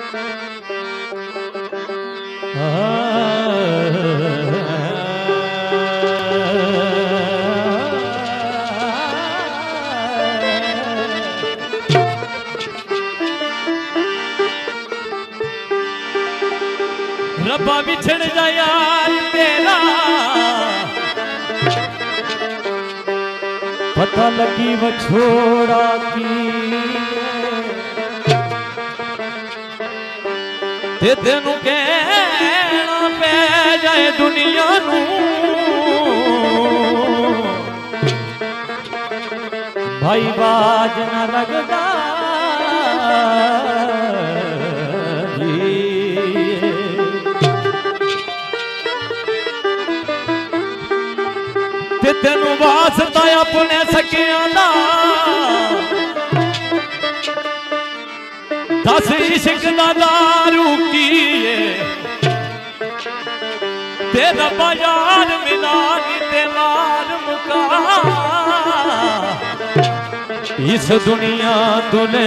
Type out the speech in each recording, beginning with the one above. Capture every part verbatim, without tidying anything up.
रब्बा बिछड़ जा यार तेरा पता लगी वो छोड़ा की ते तेनू कहना पै जाए दुनिया नू भाई बाज न लगदा ते तेनू वास्ता अपने सकियां दा दस इश्क दा दारू कीए तेरा बाजार मिला ते मार मुका इस दुनिया तुने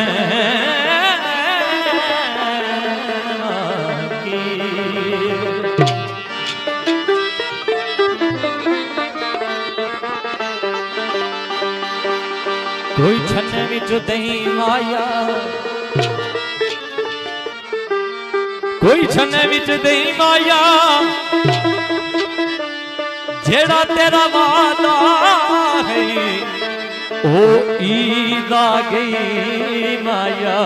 कोई छन्ने विच दही माया कोई छन्ने विच दही माया जेड़ा तेरा वादा है ओ ईद आ गई माया।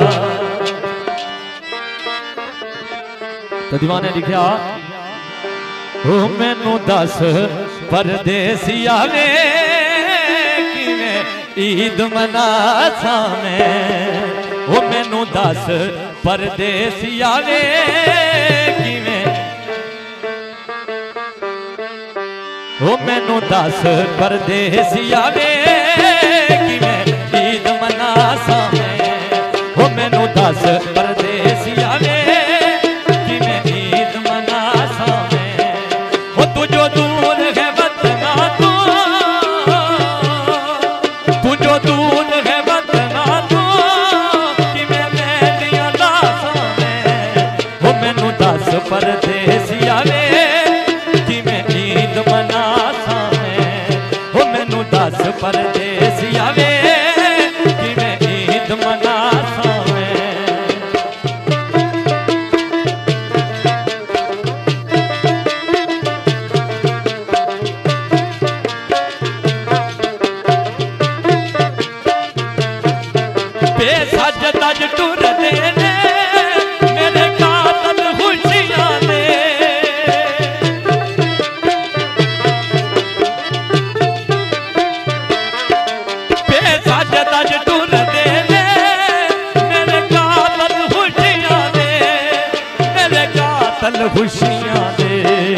तो दीवाने लिखा ओ मैनू दस परदेसिया वे किवें ईद मना मैं ओ मैनू दस परदेसिया वे किवें ओ मैनू दस परदेसिया वे किवें ईद मना मैं ओ मैनू दस परदेसिया वे किवें ईद मना मैं ओ तू जो दूर है वतना तू तू जो दूर है वतना तू किवें मेरियां दासां मैं ओ मैनू दस परदेसिया वे किवें ईद मना मैं ओ मैनू दस परदेसिया वे किवें ईद मना मैं। बेसज तज टुरदे ने मेरे कातल खुशियां दे बेसज तज टुरदे ने मेरे कातल खुशियां दे मेरे कातल खुशियां दे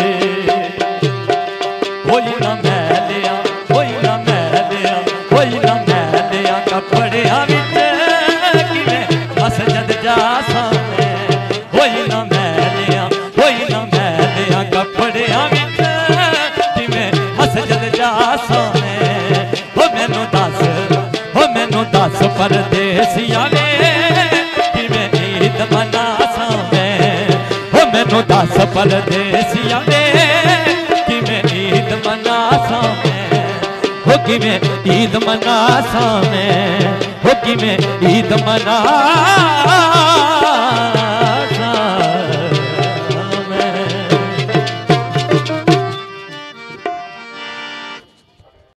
कोई ना मैं लिया कोई ना मैं लिया कोई ना मैं लिया कपड़िया विच किवें मसजद जा सामने कोई ना मैं लिया कोई ना मैं लिया कपड़िया विच किवें मसजद जा सामने ओ मैनू दस ओ मैनू दस परदेसिया वे किवें ईद मना मैं ओ मैनू दस परदेसिया वे किवें ईद मना मैं हो किवें ईद मना मैं हो किवें ईद मना